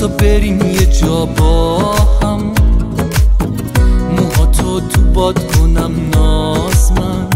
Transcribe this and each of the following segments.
بزا بریم یه جا با هم، موهاتو تو باد کنم ناز من،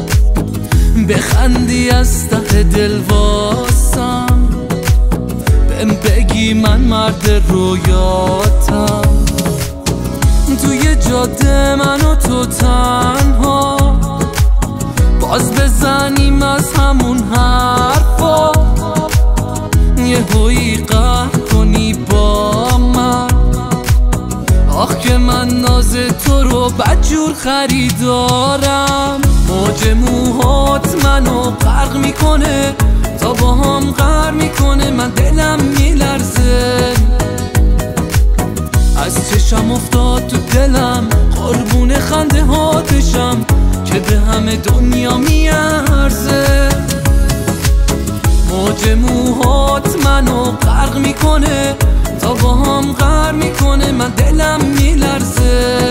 بخندی از ته دل واسم، بهم بگی من مرد رویاتم، توی جاده من و تو تنها باز بزنیم از همون حرفا، یه هویی قهر کنی با من. آخ که من ناز تو رو بدجور خریدارم، موج موهات منو غرق میکنه، تا با هم غر میکنه، من دلم میلرزه، از چشم افتاد تو دلم، قربون خنده هاتشم که به همه دنیا میارزه. موج موهات منو غرق میکنه، تا با هم غر میکنه، من دلم میلرزه،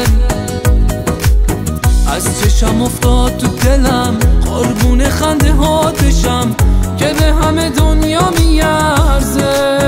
از چشم افتاد تو دلم، قربون خنده هاتشم که به همه دنیا میارزه.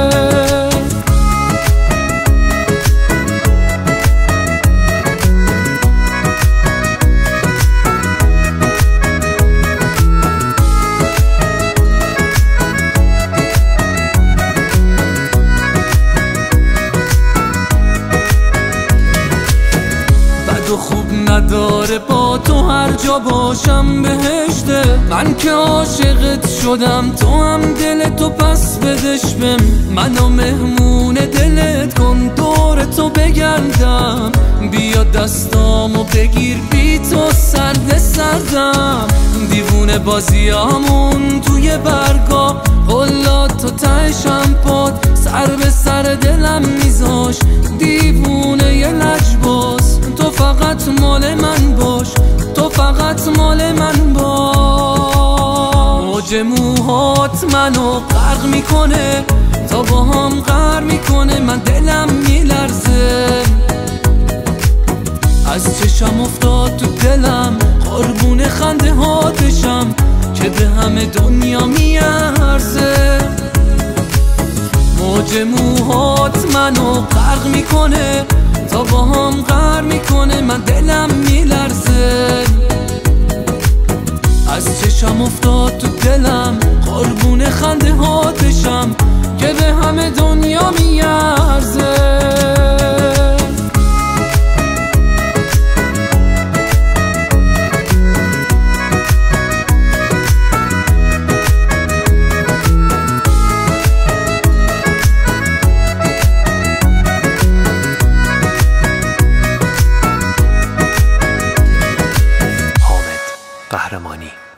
تو خوب نداره با تو هر جا باشم بهشته، من که عاشقت شدم، تو هم دلتو پس بدش بهم، منو مهمون دلت کن، دور تو بگردم، بیا دستامو بگیر، بی تو سرد سردم، دیوونه بازیامون توی برگا، غلات تو ته شمپات، سر به سر دلم میذاش، دیوونه یه لجباز، تو فقط مال من باش، تو فقط مال من باش. موج موهات منو غرق میکنه، تا با هم غر میکنه، من دلم میلرزه، از چشم افتاد تو دلم، قربون خنده هاتشم که به همه دنیا میارزه. موج موهات منو غرق میکنه، تا با هم غر میکنه، من دلم میلرزه، از چشم افتاد تو دلم، قربون خنده هاتشم که به همه دنیا میارزه. قهرمانی